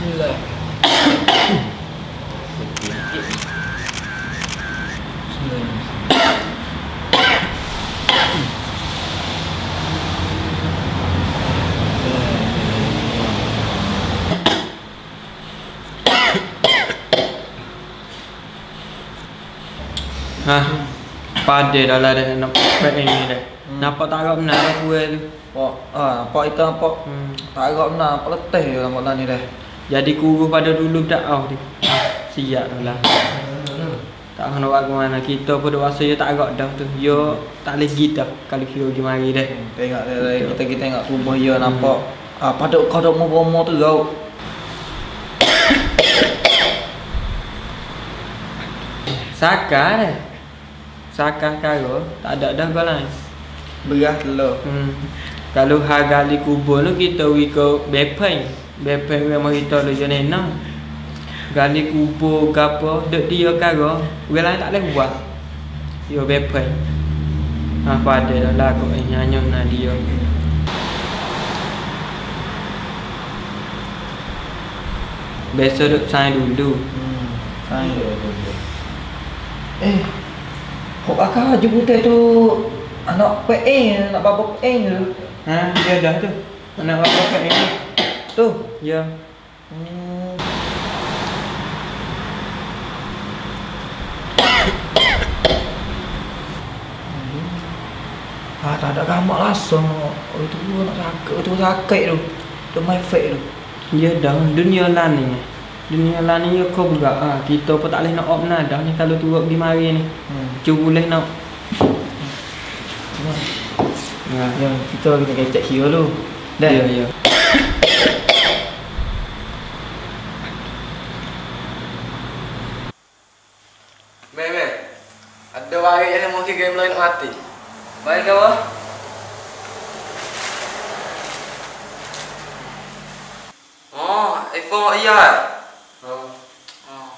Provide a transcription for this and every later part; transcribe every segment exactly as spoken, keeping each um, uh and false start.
Bismillah. Hah, pada dah lah dah nak pack ini dah. Hmm. Nampak tak agak benar dah kuih tu. Pak, ah, nampak itu nampak. Hmm. Tak agak benar, nampak letih je nampak lah ni dah. Jadi kurus pada dulu dah oh dia. Siap dah lah. Hmm. Tak nak buat ke mana. Kita pun dah rasa dia tak agak dah tu. Yo tak lagi dah kalau kira pergi mari dah. Tengok dia, kita kita tengok tubuh dia nampak. Ah, pada kau mau-mau tu kau. Sakar dah. Sakar karo tak ada dah galan. Beras lo. Hmm. Kalau harga di kubur tu kita wi ke Bepeng. Bepeng memang kita lu jenis enam. Gali kubur gapo dek dia karo, we lain tak boleh buat. Yo Bepeng. Apa ada lah kau nyanyi na dia. Besok duk sign dulu. Hmm. Sign dulu. Eh. Kok akak jemput tu anak P E, anak bapa P E tu. Ha, dia dah tu. Anak apa kat ini? Tu. Ya. Hmm. Ah, tak ada gambar langsung. Oh, itu nak sakit, itu sakit tu. Tu my fake tu. Ya dah dunia lan ni. Dunia lan ni yo kau bergerak. Ha, kita pun tak boleh nak op nah dah ni kalau turut di mari ni. Hmm. Cuba boleh nak. Ha, yang kita kita kecek kira dulu. Dah. Ya ya. Meme, ada waris yang mau game lain mati. Baik kau? Oh, iPhone iya. Oh. Oh.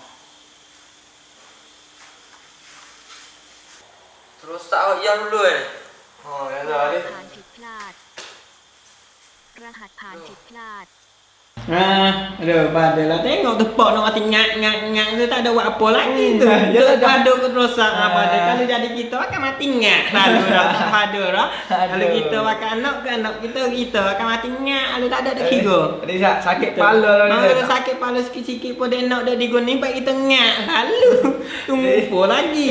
Terus tak iya dulu eh. Oh, ya dah ni. ผ่านผิดพลาด รหัสผ่านผิดพลาด Ha, aduh pada lah tengok tepok nak mati ngak ngak ngak tu tak ada buat apa lagi tu. Ya, Dia dah. pada ke rosak apa pada kalau jadi kita akan mati ngak lalu dah tak pada dah. Kalau Aduh. kita makan anak ke anak kita kita akan mati ngak lalu tak ada dak kira. Dia sak- sakit kepala lah ni. Ha, kalau sakit kepala sikit-sikit pun dia nak dah digoni baik kita ngak lalu. Tunggu apa lagi?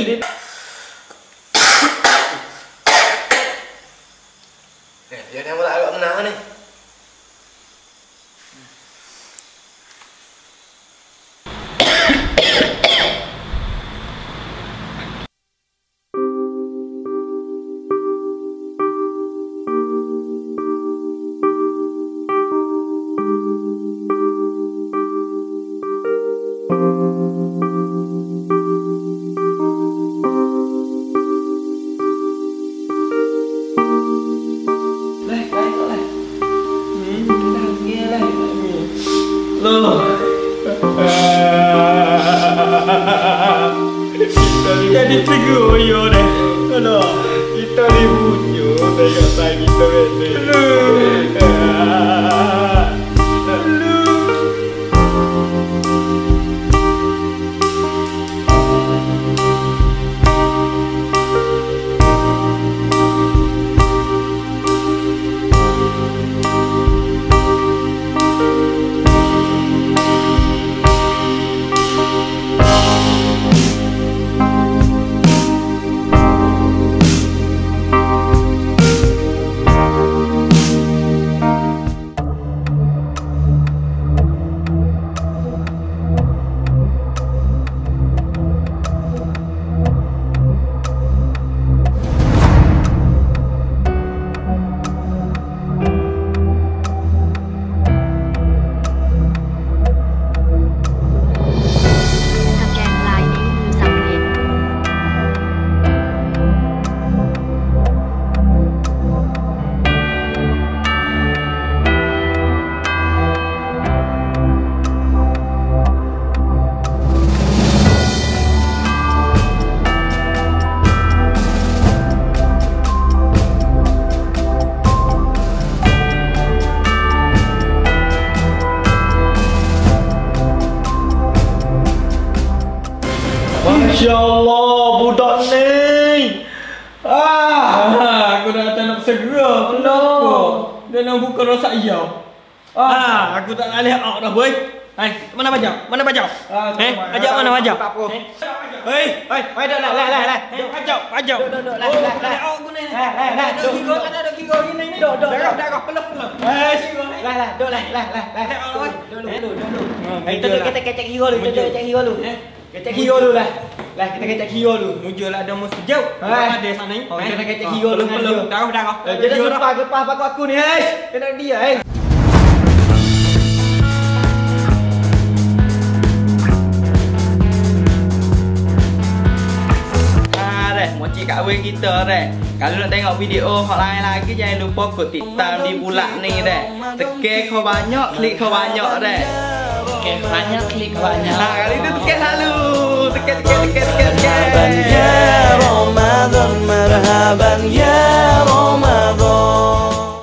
Eh, dia ni mula agak benar ni. Leh, baik kau leh. Hmm, dah pergi leh. Loh. Jadi tergoyo deh. Loh. Kita ni bunyo tengok saya kita ni. Masya Allah, budak ni. Ah, Aku dah tak nak segera. Kenapa? Dia nak buka rosak yau. Ah, aku tak nak lihat out dah boy. Hai, mana bajau? Mana bajau? Ah, Eh, tak apa. bajau mana bajau? Tak apa. Eh, Hei, hei, hei, dah, dah, dah, dah, dah. Eh, bajau, bajau. Duduk, duduk, lah, Oh, lah, tak lah. ada out guna ni. Lah, lah, lah, Ada duduk, kira, duduk. tak ada kira ni ni. Duduk, duduk, Darah, duduk. darah, peluk, peluk. Eh, Kira, eh. lah, lah, duduk lah, lah, lah, lah. Eh, awak. Duduk, duduk, duduk. Hmm, Eh, muncul kita lah. kita kecek hero dulu, kita Muncul. kecek hero dulu. Eh? Kecek hero dulu lah. Lah, kita kecek hero dulu. Muncul lah ada musuh jauh. Eh. Ada sana ni. Oh, kita kecek Ah, hero dulu peluk, dengan peluk. dia. Darah, darah. Eh, Jadi lepas lepas pakai aku ni, hei. Kena dia, hei. Mochi kat awal kita deh. Kalau nak tengok video hot lain lagi jangan lupa klik tiktam di bulat ni deh. Tekan kau banyak, klik kau banyak deh. Tekan banyak, klik banyak. Nah, kali itu tekan lalu. Tekan tekan tekan tekan. مرحبا يا رمضان مرحبا يا